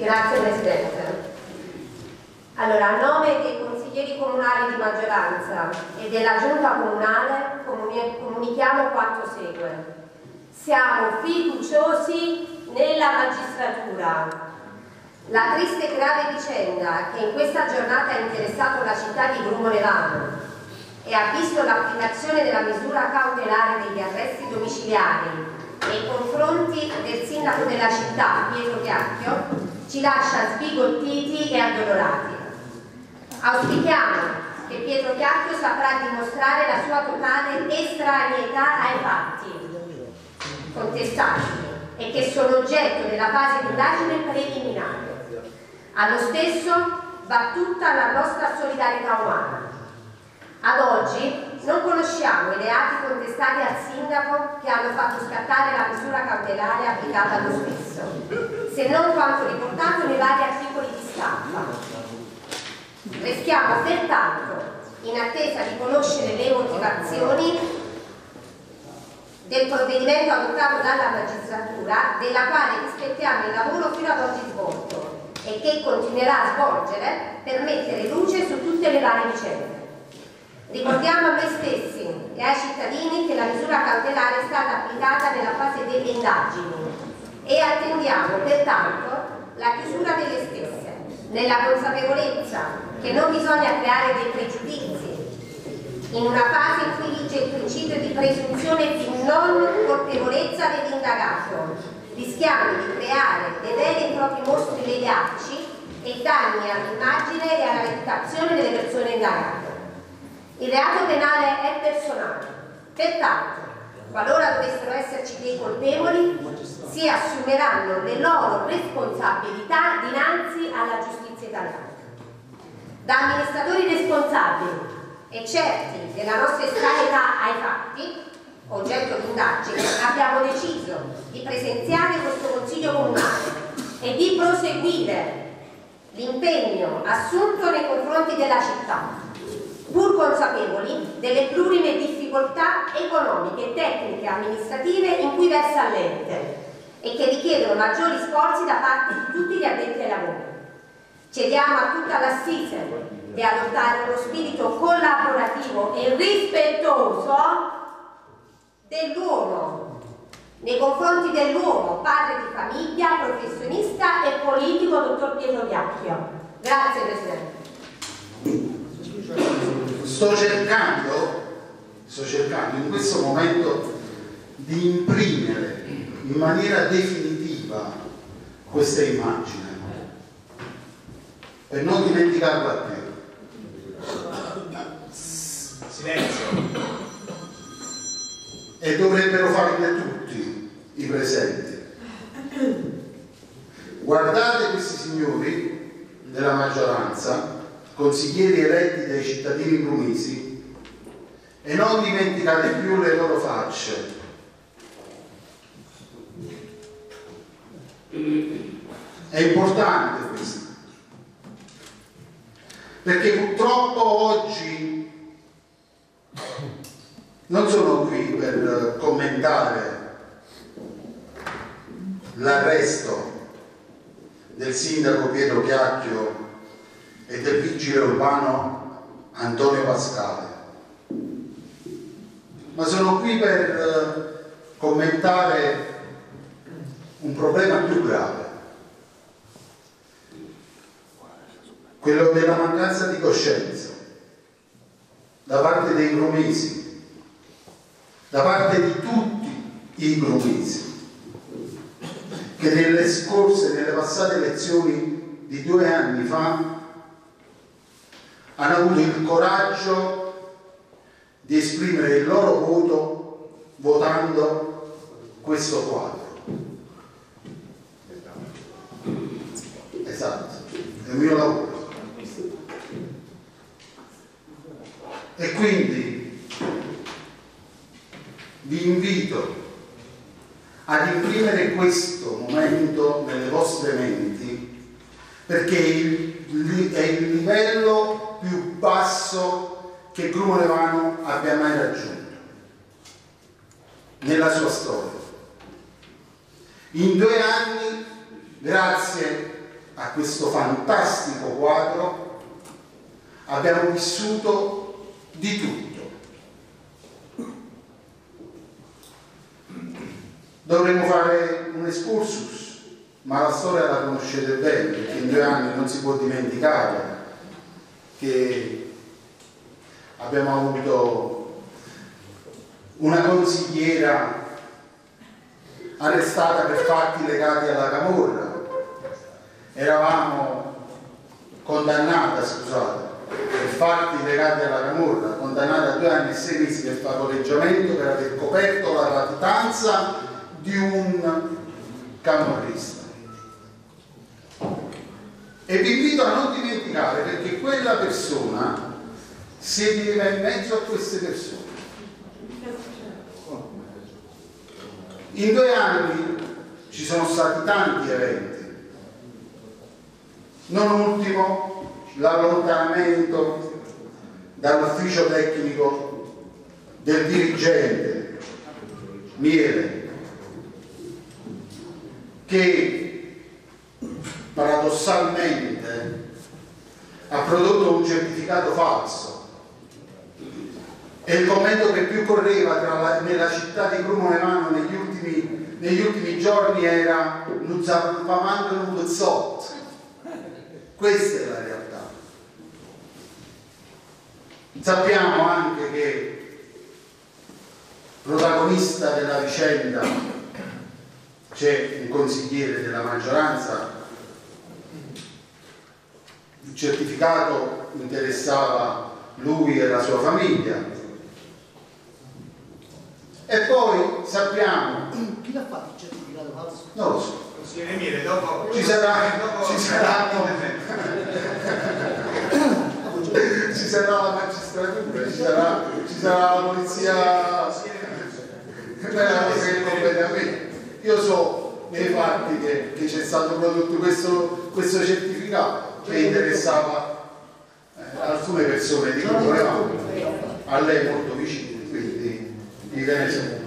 Grazie Presidente. Allora, a nome dei consiglieri comunali di maggioranza e della giunta comunale comunichiamo quanto segue. Siamo fiduciosi nella magistratura. La triste e grave vicenda che in questa giornata ha interessato la città di Grumolevano e ha visto l'applicazione della misura cautelare degli arresti domiciliari nei confronti del sindaco della città, Pietro Chiacchio, ci lascia sbigottiti e addolorati. Auspichiamo che Pietro Chiacchio saprà dimostrare la sua totale estraneità ai fatti contestati e che sono oggetto della fase di indagine preliminare. Allo stesso va tutta la nostra solidarietà umana. Ad oggi non conosciamo i reati contestati al sindaco che hanno fatto scattare la misura cautelare applicata allo stesso, se non quanto riportato nei vari articoli di stampa. Restiamo pertanto in attesa di conoscere le motivazioni del provvedimento adottato dalla magistratura, della quale rispettiamo il lavoro fino ad oggi svolto e che continuerà a svolgere per mettere luce su tutte le varie vicende. Ricordiamo a noi stessi e ai cittadini che la misura cautelare è stata applicata nella fase delle indagini e attendiamo pertanto la chiusura delle stesse, nella consapevolezza che non bisogna creare dei pregiudizi in una fase in cui vige il principio di presunzione di non colpevolezza dell'indagato, rischiando di creare dei veri e propri mostri mediatici e danni all'immagine e alla reputazione delle persone indagate. Il reato penale è personale, pertanto, qualora dovessero esserci dei colpevoli, si assumeranno le loro responsabilità dinanzi alla giustizia italiana. Da amministratori responsabili e certi della nostra estraneità ai fatti, oggetto di indagine, abbiamo deciso di presenziare questo Consiglio Comunale e di proseguire l'impegno assunto nei confronti della città, pur consapevoli delle plurime difficoltà economiche, tecniche e amministrative in cui versa l'ente e che richiedono maggiori sforzi da parte di tutti gli addetti ai lavori. Chiediamo a tutta l'assise di adottare uno spirito collaborativo e rispettoso dell'uomo, nei confronti dell'uomo, padre di famiglia, professionista e politico, dottor Pietro Chiacchio. Grazie Presidente. Sto cercando in questo momento di imprimere in maniera definitiva questa immagine per non dimenticarla più. Silenzio. E dovrebbero farne tutti i presenti. Guardate questi signori della maggioranza, consiglieri eletti dai cittadini brumisi, e non dimenticate più le loro facce. È importante questo, perché purtroppo oggi non sono qui per commentare l'arresto del sindaco Pietro Chiacchio e del vigile urbano Antonio Pascale, ma sono qui per commentare un problema più grave, quello della mancanza di coscienza da parte dei brumisi, da parte di tutti i brumisi, che nelle passate elezioni di 2 anni fa hanno avuto il coraggio di esprimere il loro voto votando questo quadro. Esatto, è il mio lavoro. E quindi vi invito ad imprimere questo momento nelle vostre menti, perché è il livello più basso che Grumolevano abbia mai raggiunto nella sua storia. In 2 anni, grazie a questo fantastico quadro abbiamo vissuto di tutto. Dovremmo fare un excursus, ma la storia la conoscete bene, perché in 2 anni non si può dimenticare che abbiamo avuto una consigliera arrestata per fatti legati alla camorra. Eravamo condannata, scusate, per fatti legati alla camorra, condannata a 2 anni e 6 mesi per favoreggiamento per aver coperto la latitanza di un camorrista. E vi invito a non dimenticare, perché quella persona sedeva in mezzo a queste persone. In 2 anni ci sono stati tanti eventi, non ultimo l'allontanamento dall'ufficio tecnico del dirigente Miele, che paradossalmente ha prodotto un certificato falso, e il commento che più correva nella città di Grumo-Lemano negli ultimi giorni era "non sapevamo un pezzotto". Questa è la realtà. Sappiamo anche che protagonista della vicenda c'è un consigliere della maggioranza. Il certificato interessava lui e la sua famiglia. E poi sappiamo... Chi l'ha fatto il certificato falso? Non lo so. Consigliere Miele, dopo Ci sarà la magistratura, ci sarà la polizia. Io so nei fatti che c'è stato prodotto questo certificato che interessava alcune persone di Grumo-Lemano, a lei molto vicine, quindi di Venezuela.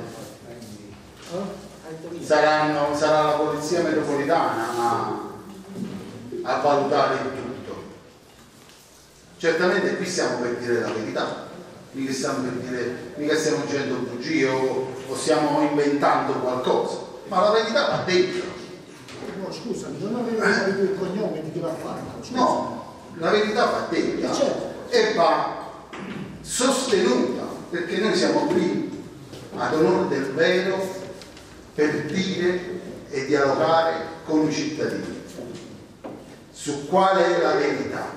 Sarà la polizia metropolitana a valutare il tutto. Certamente qui stiamo per dire la verità, mica stiamo dicendo bugie o stiamo inventando qualcosa, ma la verità va dentro. No, scusami, non avevo capito il cognome di chi l'ha fatto. Scusa. No, la verità va detta, certo, e va sostenuta, perché noi siamo qui ad onore del vero per dire e dialogare con i cittadini su quale è la verità.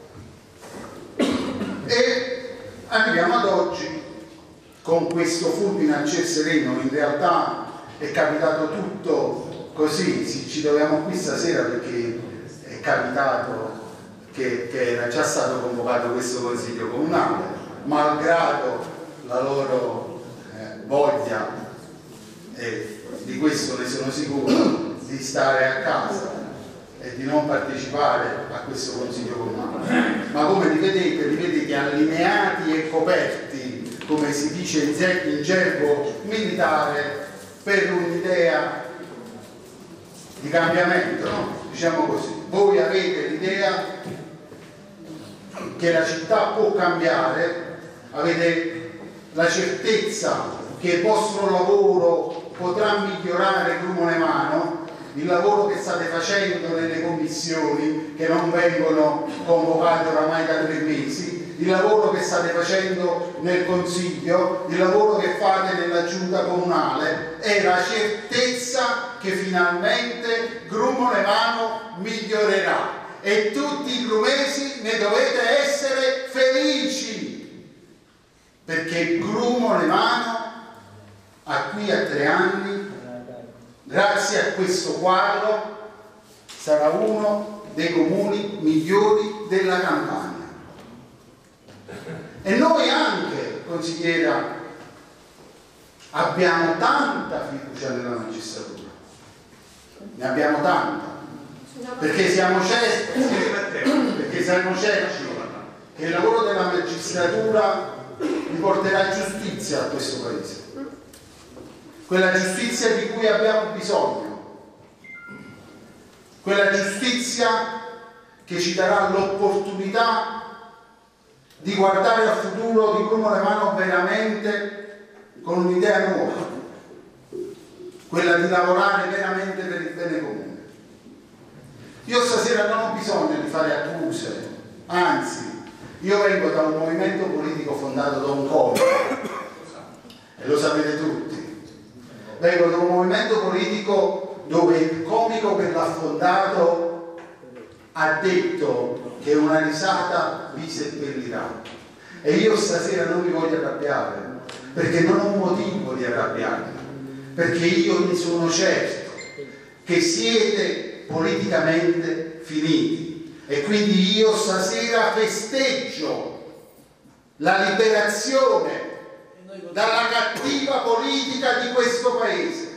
E arriviamo ad oggi con questo fulmine a ciel sereno. In realtà è capitato tutto così, ci troviamo qui stasera perché è capitato che era già stato convocato questo consiglio comunale, malgrado la loro voglia, e di questo ne sono sicuro, di stare a casa e di non partecipare a questo consiglio comunale. Ma come li vedete allineati e coperti, come si dice in gergo militare, per un'idea di cambiamento, no? Diciamo così. Voi avete l'idea che la città può cambiare, avete la certezza che il vostro lavoro potrà migliorare Grumo-Lemano, il lavoro che state facendo nelle commissioni che non vengono convocate oramai da 3 mesi, il lavoro che state facendo nel Consiglio, il lavoro che fate nella Giunta Comunale, è la certezza che finalmente Grumo-Lemano migliorerà e tutti i grumesi ne dovete essere felici, perché Grumo-Lemano qui a 3 anni, grazie a questo quadro, sarà uno dei comuni migliori della Campania. E noi anche, consigliera, abbiamo tanta fiducia nella magistratura, ne abbiamo tanta, perché siamo certi che il lavoro della magistratura riporterà giustizia a questo paese, quella giustizia di cui abbiamo bisogno. quella giustizia che ci darà l'opportunità di guardare al futuro di Grumo Levano veramente con un'idea nuova, quella di lavorare veramente per il bene comune. Io stasera non ho bisogno di fare accuse, anzi, io vengo da un movimento politico fondato da un comico, e lo sapete tutti. Vengo da un movimento politico dove il comico che l'ha fondato ha detto che una risata vi seppellirà. E io stasera non mi voglio arrabbiare, perché non ho un motivo di arrabbiarmi, perché io ne sono certo che siete politicamente finiti, e quindi io stasera festeggio la liberazione dalla cattiva politica di questo paese.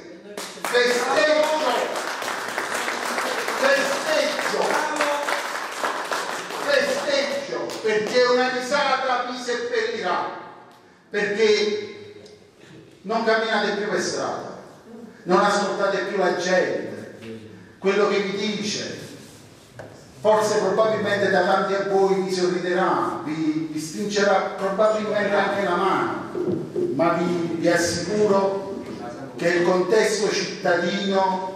Festeggio perché una risata vi seppellirà, perché non camminate più per strada, non ascoltate più la gente, quello che vi dice, forse probabilmente davanti a voi vi sorriderà, vi stringerà probabilmente anche la mano, ma vi assicuro che il contesto cittadino,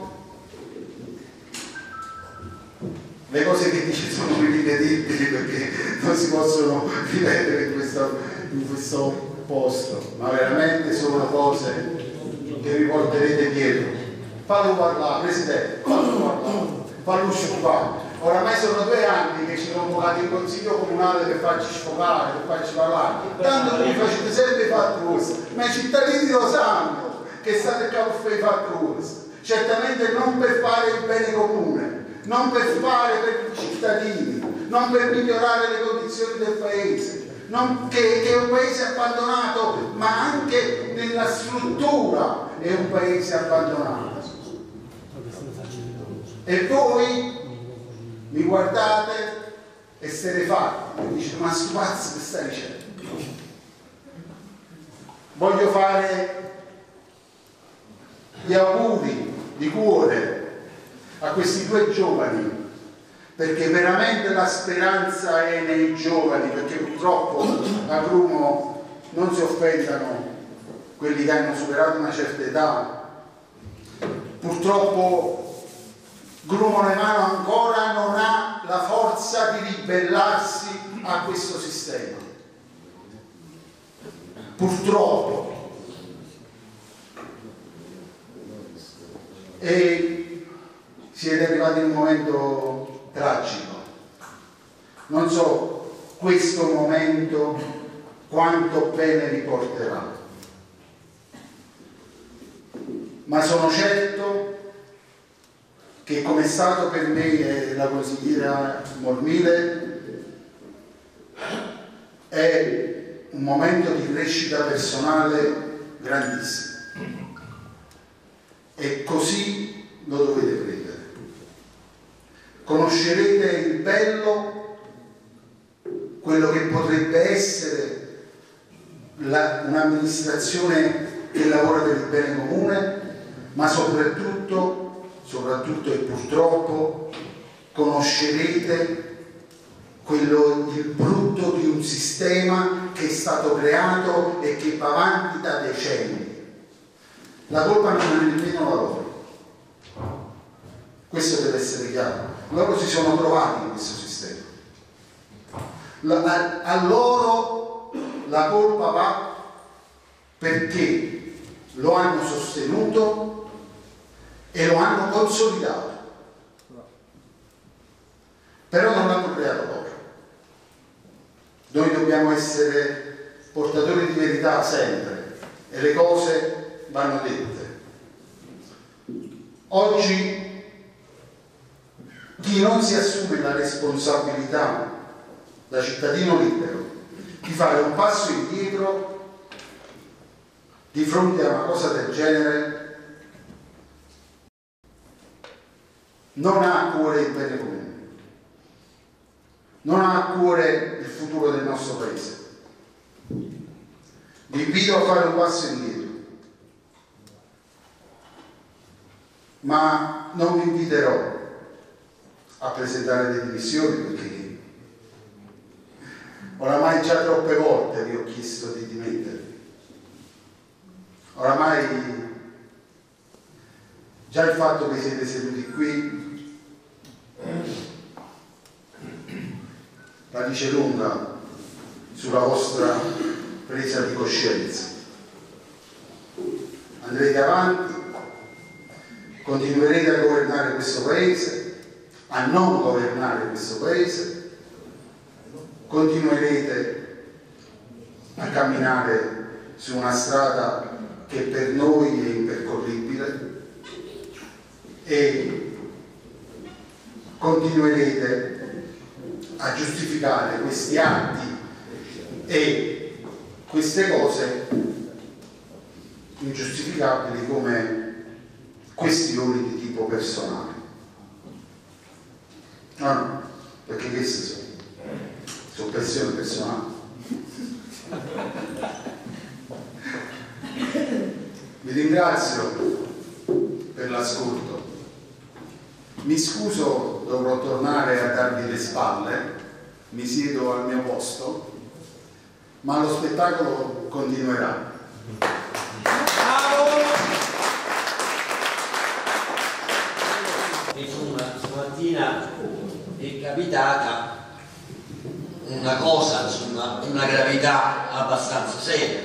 le cose che dice sono irripetibili perché non si possono ripetere in questo posto, ma veramente sono cose che vi porterete dietro. Fallo parlare, Presidente, fallo sciupare. Oramai sono 2 anni che ci convocate in consiglio comunale per farci sfogare, per farci parlare. Tanto voi facete sempre i fatti vostri, ma i cittadini lo sanno che state qua per fare i fatti vostri. Certamente non per fare il bene comune, non per fare per i cittadini, non per migliorare le condizioni del paese, che è un paese abbandonato, ma anche nella struttura è un paese abbandonato. E voi mi guardate e siete fatti, mi dite: ma sto pazzo che stai dicendo? Voglio fare gli auguri di cuore a questi 2 giovani, perché veramente la speranza è nei giovani, perché purtroppo a Grumo non si offendano quelli che hanno superato una certa età, purtroppo Grumo Levano ancora non ha la forza di ribellarsi a questo sistema, purtroppo. E siete arrivati in un momento tragico. Non so questo momento quanto bene vi porterà, ma sono certo che, come è stato per me e la consigliera Mormile, è un momento di crescita personale grandissimo, e così lo dovete prendere. Conoscerete il bello, quello che potrebbe essere un'amministrazione che lavora per il bene comune, ma soprattutto e purtroppo conoscerete il brutto di un sistema che è stato creato e che va avanti da decenni. La colpa non è nemmeno la loro, questo deve essere chiaro. Loro si sono trovati in questo sistema, a loro la colpa va perché lo hanno sostenuto e lo hanno consolidato, però non l'hanno creato loro. Noi dobbiamo essere portatori di verità sempre, e le cose vanno dette. Oggi chi non si assume la responsabilità da cittadino libero di fare un passo indietro di fronte a una cosa del genere non ha a cuore il bene comune, non ha a cuore il futuro del nostro paese. Vi invito a fare un passo indietro, ma non vi inviterò a presentare le dimissioni, perché oramai già troppe volte vi ho chiesto di dimettervi. Oramai già il fatto che siete seduti qui la dice lunga sulla vostra presa di coscienza. Andrete avanti, continuerete a governare questo paese, a non governare questo paese, continuerete a camminare su una strada che per noi è impercorribile e continuerete a giustificare questi atti e queste cose ingiustificabili come questioni di tipo personale. No, perché queste sono questioni personali. Vi ringrazio per l'ascolto. Mi scuso, dovrò tornare a darvi le spalle, mi siedo al mio posto, ma lo spettacolo continuerà. Insomma, stamattina è capitata una cosa, insomma, una gravità abbastanza seria.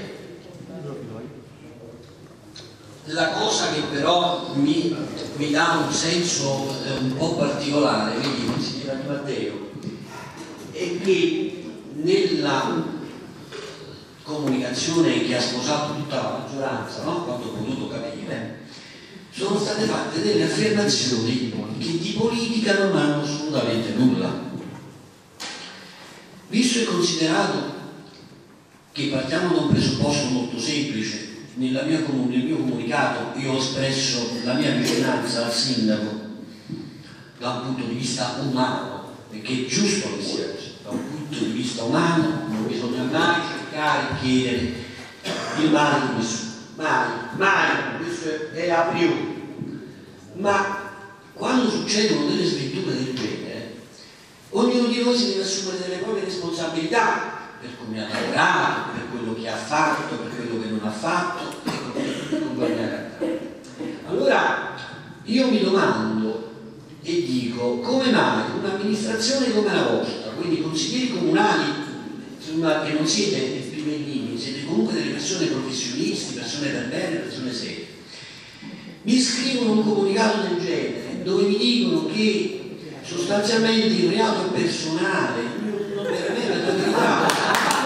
La cosa che però mi dà un senso un po' particolare, vedi, consigliere Di Matteo, è che nella comunicazione che ha sposato tutta la maggioranza, no? Quanto ho potuto capire, sono state fatte delle affermazioni che di politica non hanno assolutamente nulla. Visto e considerato che partiamo da un presupposto molto semplice, nel mio comunicato io ho espresso la mia vicinanza al sindaco da un punto di vista umano, perché è giusto che sia così, da un punto di vista umano non bisogna mai cercare di chiedere il male di nessuno, mai, questo è a priori. Ma quando succedono delle sventure del genere, ognuno di noi si deve assumere delle proprie responsabilità per come ha lavorato, per quello che ha fatto, per quello che non ha fatto e compagnia cantante. Allora io mi domando e dico: come mai un'amministrazione come la vostra, quindi consiglieri comunali, insomma, che non siete nei primi linee, siete comunque delle persone professionisti, persone per bene, persone serie, mi scrivono un comunicato del genere dove mi dicono che sostanzialmente il reato è personale, non per me la tranquillità.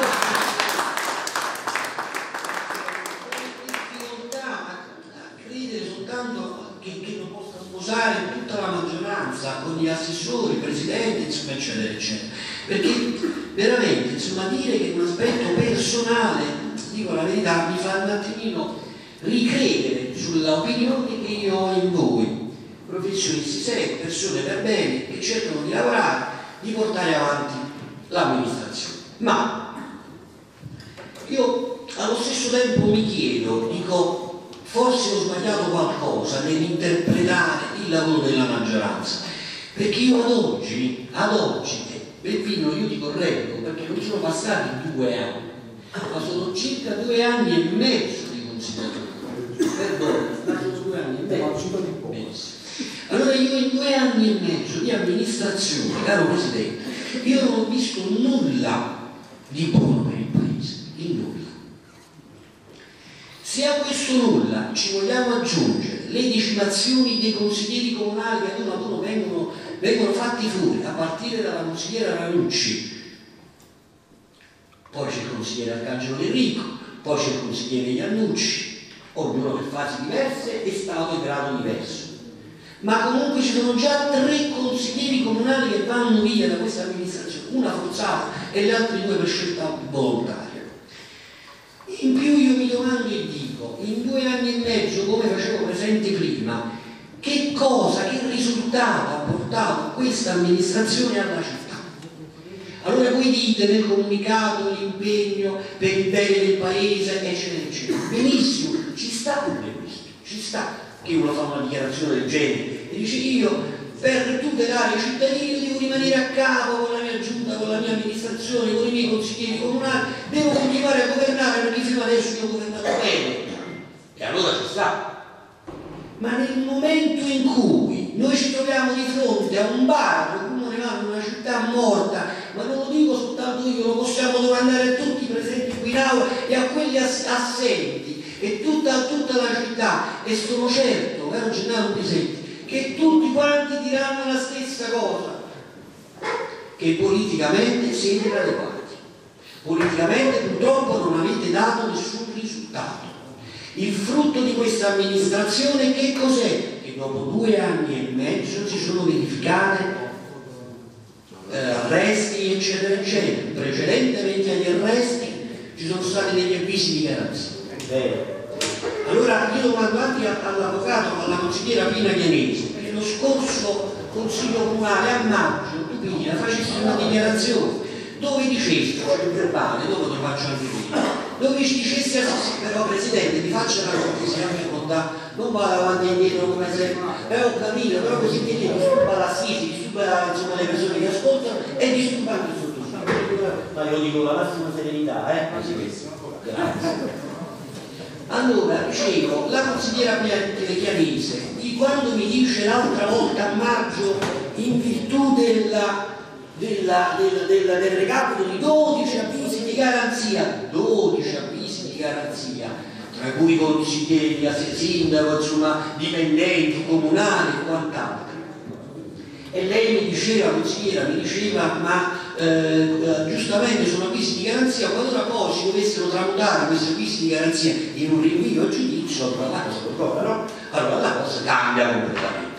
Che non possa sposare tutta la maggioranza con gli assessori, il presidente, insomma, eccetera, eccetera. Perché veramente, insomma, dire che è un aspetto personale, dico la verità, mi fa un attimino ricredere sulla opinione che io ho in voi, professionisti seri, persone per bene, che cercano di lavorare, di portare avanti l'amministrazione. Ma io allo stesso tempo mi chiedo, dico, forse ho sbagliato qualcosa nell'interpretare il lavoro della maggioranza, perché io ad oggi, Beppino, io ti correggo, perché non sono passati 2 anni, ma sono circa 2 anni e mezzo di consigliere. Perdono, sono 2 anni e mezzo. Benissimo. Allora io in 2 anni e mezzo di amministrazione, caro Presidente, io non ho visto nulla di buono per il Paese, il nulla. Se a questo nulla ci vogliamo aggiungere le decimazioni dei consiglieri comunali che ad uno ad uno vengono fatti fuori, a partire dalla consigliera Ranucci, poi c'è il consigliere Arcangelo De Enrico, poi c'è il consigliere Iannucci, ognuno per fasi diverse e stato e grado diverso. Ma comunque ci sono già 3 consiglieri comunali che vanno via da questa amministrazione, una forzata e le altre 2 per scelta volontaria. In più io mi domando e dico, in 2 anni e mezzo, come facevo presente prima, che cosa, che risultato ha portato questa amministrazione alla città? Allora voi dite nel comunicato l'impegno per il bene del paese, eccetera, eccetera. Benissimo, ci sta pure questo, ci sta che uno fa una dichiarazione del genere e dice io per tutelare i cittadini, io devo rimanere a capo con la mia giunta, con la mia amministrazione, con i miei consiglieri comunali, devo continuare a governare perché fino adesso io ho governato bene. E allora ci sta. Ma nel momento in cui noi ci troviamo di fronte a un bar, Comune Mano, una città morta, ma non lo dico soltanto io, lo possiamo domandare a tutti i presenti qui in aula e a quelli assenti e tutta la città, e sono certo, caro Gennaro Pisetti, che tutti quanti diranno la stessa cosa, che politicamente siete inadeguati, politicamente purtroppo non avete dato nessun risultato. Il frutto di questa amministrazione che cos'è? Che dopo 2 anni e mezzo si sono verificate arresti eccetera eccetera. Precedentemente agli arresti ci sono stati degli avvisi di garanzia. Allora io domando anche all'avvocato, alla consigliera Pina Chianese, che lo scorso consiglio comunale a maggio tu Pina facessi una dichiarazione dove dicessi, c'è il verbale, dopo te lo faccio anche io, dove ci dicessi però Presidente mi faccia la cortesia, mi conta, non vada avanti e indietro come sempre, ho capito, però così che disturba l'assisi, disturba insomma le persone che ascoltano e disturba anche il sottoscritto. Ma io dico la massima serenità, grazie. Allora, dicevo, la consigliera Chianese, quando mi dice l'altra volta a maggio, in virtù del recapito di 12 avvisi di garanzia, 12 avvisi di garanzia, tra cui consiglieri, sindaco, insomma, dipendenti comunali e quant'altro. E lei mi diceva, consigliera, ma giustamente sono avvisi di garanzia, qualora poi si dovessero tramutare questi avvisi di garanzia in un rinvio a giudizio, allora la cosa cambia completamente.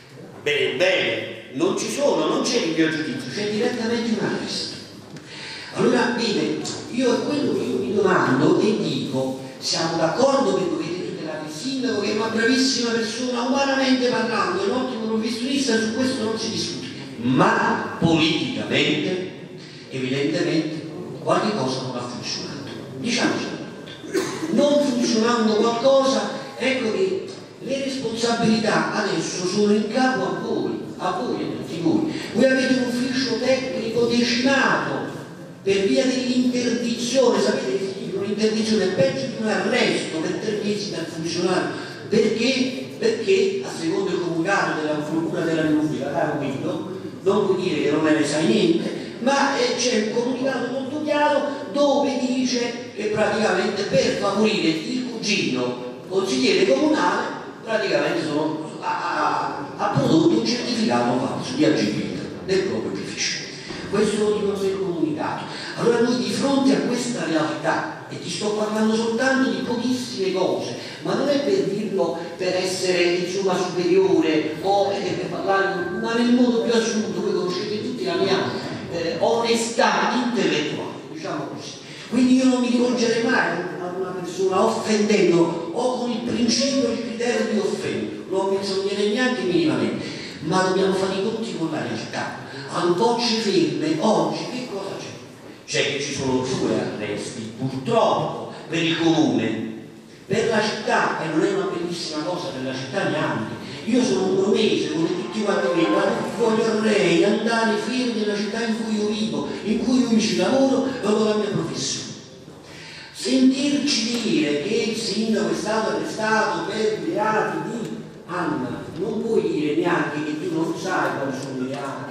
Bene, non c'è rinvio a giudizio, c'è direttamente un arresto. Allora, vede, io è quello che io mi domando e dico, siamo d'accordo che dovete tutelare il sindaco, che è una bravissima persona, umanamente parlando, è un ottimo professionista, su questo non si discute, ma politicamente, evidentemente, qualche cosa non ha funzionato. Diciamocelo. Non funzionando qualcosa, ecco che le responsabilità adesso sono in capo a voi e tutti voi. Voi avete un ufficio tecnico decimato per via dell'interdizione, sapete che significa un'interdizione è peggio di un arresto per 3 mesi dal funzionario, perché a secondo il comunicato della Procura della Repubblica, caro Guido, non vuol dire che non ne sai niente, ma c'è un comunicato molto chiaro dove dice che praticamente per favorire il cugino consigliere comunale praticamente ha prodotto un certificato falso di agibilità del proprio ufficio. Questo lo dicono nel comunicato. Allora noi di fronte a questa realtà, e ti sto parlando soltanto di pochissime cose, ma non è per dirlo per essere insomma superiore o per parlare, ma nel modo più assoluto, voi conoscete tutti la mia onestà intellettuale, diciamo così. Quindi io non mi rivolgerei mai a una persona offendendo o con il principio e il criterio di offendere, non mi bisognerei neanche minimamente, ma dobbiamo fare i conti con la realtà. A un bocce ferme oggi che cosa c'è? C'è che ci sono 2 arresti purtroppo per il comune, per la città, e non è una bellissima cosa per la città neanche. Io sono un romese come tutti quanti me, ma vorrei andare fiero della città in cui io vivo, in cui io mi ci lavoro e ho la mia professione. Sentirci dire che il sindaco è stato arrestato per reati di Anna, non puoi dire neanche che tu non sai quali sono i reati.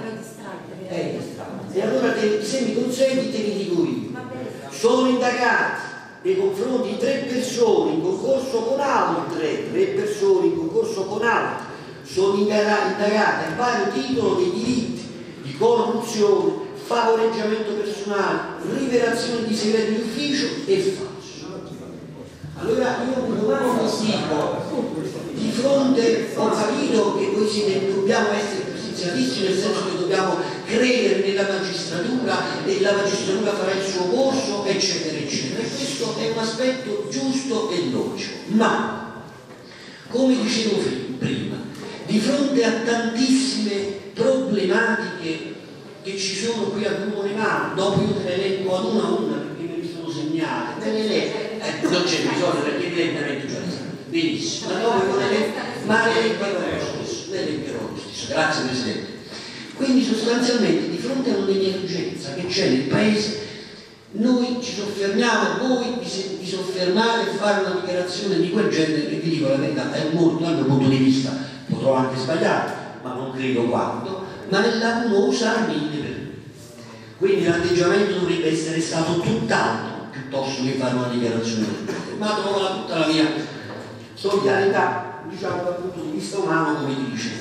E allora se mi consenti te li dico io. Sono indagati nei confronti di 3 persone in concorso con altre 3 persone in concorso con altre, sono indagate a vario titolo dei delitti di corruzione, favoreggiamento personale, rivelazione di segreti di ufficio e falso. Allora io mi domando e dico, di fronte, ho capito che voi siete, dobbiamo essere giustizialisti, nel senso che dobbiamo credere nella magistratura e la magistratura farà il suo corso, eccetera, eccetera. E questo è un aspetto giusto e logico. Ma, come dicevo prima, di fronte a tantissime problematiche che ci sono qui al Comune Mano, dopo io te le elenco ad una a una perché me le sono segnate, te le elenco, non c'è bisogno perché evidentemente già le sanno benissimo, ma dopo io le elencherò lo stesso. risposta. Grazie Presidente. Quindi sostanzialmente di fronte a un'emergenza che c'è nel Paese, noi ci soffermiamo, voi vi soffermate a fare una dichiarazione di quel genere, e vi dico la verità, è molto dal mio punto di vista, potrò anche sbagliare, ma non credo quanto, ma la uno usa mille per me. Quindi l'atteggiamento dovrebbe essere stato tutt'altro piuttosto che fare una dichiarazione del genere, ma trovo tutta la mia solidarietà, diciamo dal punto di vista umano, come ti dicevo.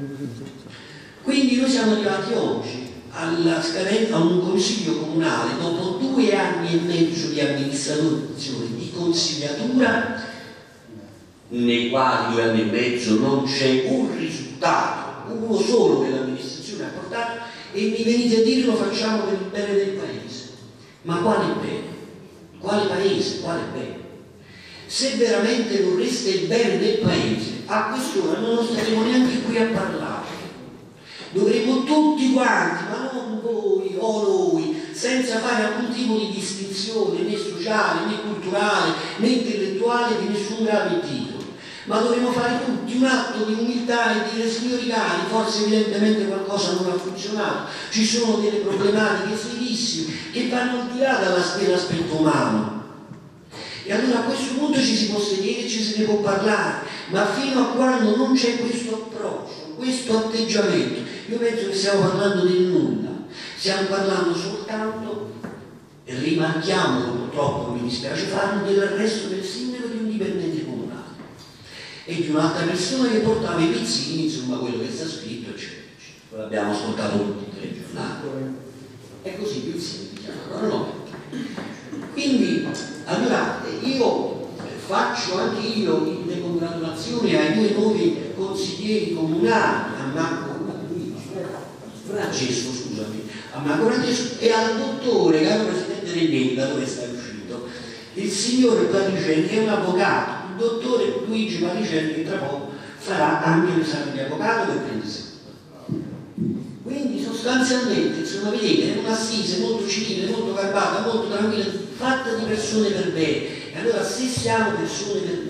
Quindi noi siamo arrivati oggi alla scadenza, a un consiglio comunale dopo 2 anni e mezzo di amministrazione di consigliatura, nei quali 2 anni e mezzo non c'è un risultato, uno solo che l'amministrazione ha portato, e mi venite a dire lo facciamo per il bene del Paese. Ma quale bene? Quale Paese? Quale bene? Se veramente vorreste il bene del Paese, a quest'ora non staremo neanche qui a parlare. Dovremmo tutti quanti, ma non voi o noi, senza fare alcun tipo di distinzione né sociale, né culturale, né intellettuale di nessun grave titolo, ma dovremmo fare tutti un atto di umiltà e dire: signori cari, forse evidentemente qualcosa non ha funzionato, ci sono delle problematiche serissime che vanno al di là dell'aspetto umano. E allora a questo punto ci si può sedere e ci se ne può parlare, ma fino a quando non c'è questo approccio, questo atteggiamento, io penso che stiamo parlando del nulla, stiamo parlando soltanto, e rimarchiamolo purtroppo, mi dispiace farlo, dell'arresto del sindaco di un dipendente comunale e di un'altra persona che portava i pizzini, insomma quello che sta scritto, eccetera, eccetera. L'abbiamo ascoltato tutti i telegiornali. È così, pizzini si chiamano, no? Quindi, allora, io faccio anche io le congratulazioni ai 2 nuovi consiglieri comunali, a Marco Francesco, scusami, a Marco Francesco e al dottore, caro Presidente Rennetti, da dove sta uscito, il signor Paricelli, che è un avvocato, il dottore Luigi Paricelli, che tra poco farà anche l'esame di avvocato per prendersi. Quindi sostanzialmente, insomma, vedete, è un'assise molto civile, molto garbata, molto tranquilla, fatta di persone per bene. E allora se siamo persone per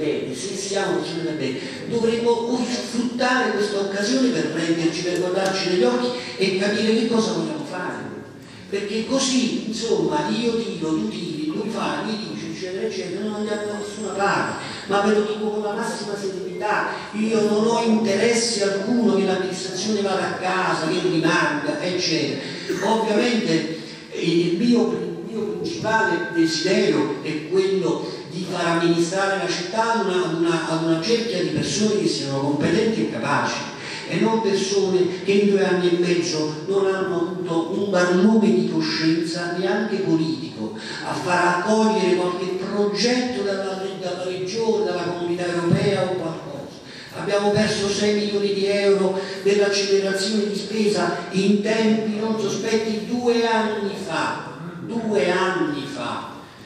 bene, dovremmo sfruttare questa occasione per renderci, per guardarci negli occhi e capire che cosa vogliamo fare. Perché così, insomma, io tiro, tu tiri, lui fa, lui dice, eccetera, eccetera, non andiamo da nessuna parte. Ma ve lo dico con la massima serenità, io non ho interesse alcuno che l'amministrazione vada a casa, che rimanga, eccetera. Ovviamente il mio principale desiderio è quello di far amministrare la città ad una cerchia di persone che siano competenti e capaci, e non persone che in 2 anni e mezzo non hanno avuto un barlume di coscienza neanche politico a far accogliere qualche progetto dalla regione, dalla comunità europea o qualcosa. Abbiamo perso 6 milioni di euro dell'accelerazione di spesa in tempi non sospetti 2 anni fa. 2 anni fa.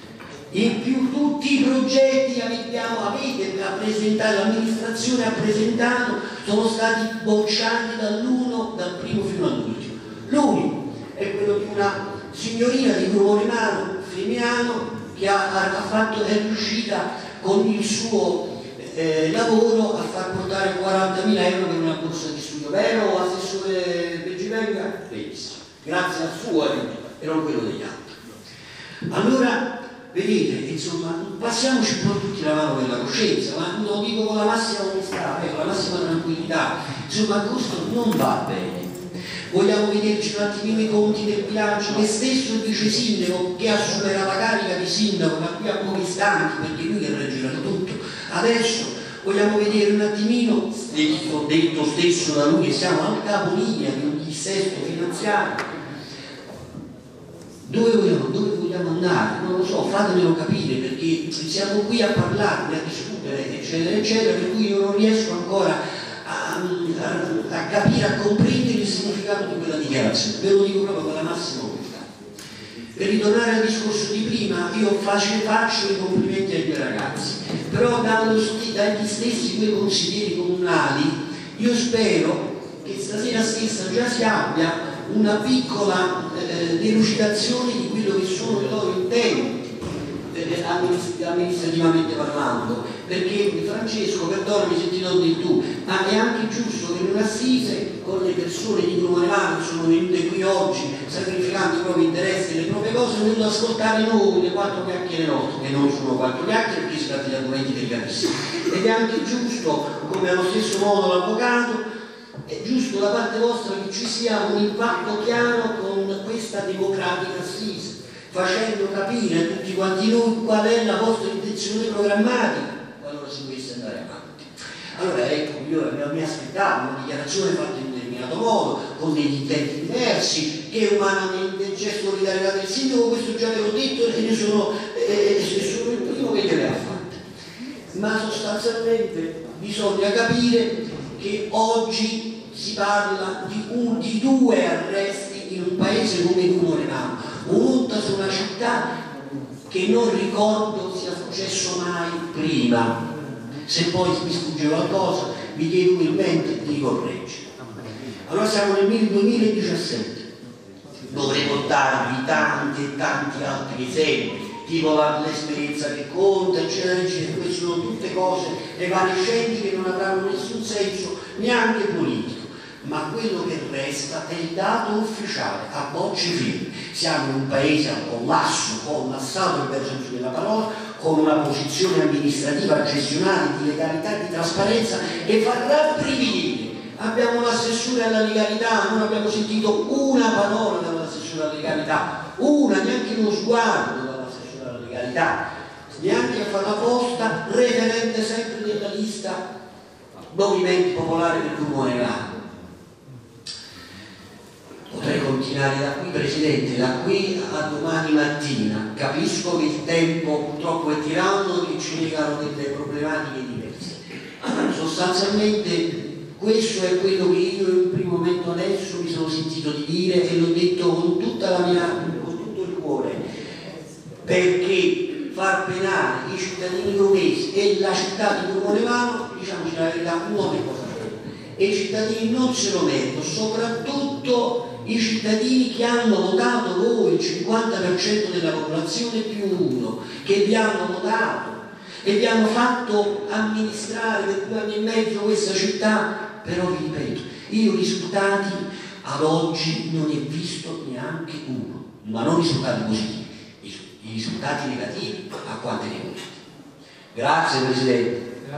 In più tutti i progetti avete presentato, l'amministrazione ha presentato, sono stati bocciati dal primo fino all'ultimo. L'unico è quello di una signorina di Cremona, Femiano, che è riuscita con il suo lavoro a far portare 40.000 euro per una borsa di studio. Vero, assessore Begivenga? Benissimo, grazie al suo aiuto e non quello degli altri. Allora, vedete, insomma, passiamoci un po' tutti la mano per la coscienza, ma lo dico con la massima onestà, con la massima tranquillità. Insomma, questo non va bene. Vogliamo vederci un attimino i conti del bilancio, che stesso il vice sindaco che assumerà la carica di sindaco da qui a pochi istanti, perché lui che reggerà tutto, adesso vogliamo vedere un attimino, detto stesso da lui, che siamo al capolinea di un dissesto finanziario. Dove vogliamo andare? Non lo so, fatemelo capire, perché siamo qui a parlarne, a discutere, eccetera, eccetera, per cui io non riesco ancora a capire, a comprendere il significato di quella dichiarazione. Ve lo dico proprio con la massima umiltà. Per ritornare al discorso di prima, io faccio i complimenti ai 2 ragazzi, però dagli stessi 2 consiglieri comunali io spero che stasera stessa già si abbia una piccola delucidazione di quello che sono i loro intenti amministrativamente parlando, perché Francesco, perdonami se ti do del tu, ma è anche giusto in un'assise con le persone di Crumolevano che sono venute qui oggi sacrificando i propri interessi e le proprie cose, sono venuto ad ascoltare noi le quattro chiacchiere nostre, che non sono quattro chiacchiere perché si tratta di argomenti delicatissimi. Ed è anche giusto, come allo stesso modo l'avvocato, è giusto da parte vostra che ci sia un impatto chiaro con questa democratica assise, facendo capire a tutti quanti noi qual è la vostra intenzione programmatica qualora si dovesse andare avanti. Allora ecco, io mi aspettavo una dichiarazione fatta in un determinato modo, con degli intenti diversi, che umanamente c'è solidarietà del sindaco, questo già ve l'ho detto e ne sono il primo che gliele ha fatte. Ma sostanzialmente bisogna capire che oggi si parla di due arresti in un paese come Crumolevano, un'onta su una città che non ricordo sia successo mai prima. Se poi mi sfugge qualcosa vi chiedo umilmente di correggere. Allora siamo nel 2017, dovrei portarvi tanti e tanti altri esempi, tipo l'esperienza che conta, eccetera, eccetera. Queste sono tutte cose evanescenti che non avranno nessun senso neanche politico. Ma quello che resta è il dato ufficiale, a bocce firme. Siamo in un paese a collassato nel vero senso della parola, con una posizione amministrativa, gestionale, di legalità e di trasparenza che fa rabbrividire. Abbiamo l'assessore alla legalità, non abbiamo sentito una parola dall'assessore alla legalità, una, neanche uno sguardo dall'assessore alla legalità, neanche a fare la posta, referente sempre nella lista Movimenti Popolari del Crumolevano. Potrei continuare da qui, Presidente, da qui a domani mattina. Capisco che il tempo purtroppo è tiranno e ci legano delle problematiche diverse. Sostanzialmente questo è quello che io in un primo momento adesso mi sono sentito di dire e l'ho detto con tutto il cuore, perché far penare i cittadini crumesi e la città di Crumolevano, diciamoci la verità, non è cosa bella. E i cittadini non se lo meritano, soprattutto i cittadini che hanno votato voi, il 50% della popolazione più uno, che vi hanno votato e vi hanno fatto amministrare per 2 anni e mezzo questa città. Però vi ripeto, io risultati ad oggi non ne ho visto neanche uno, ma non risultati positivi, i risultati negativi a quante ne ho visti. Grazie Presidente.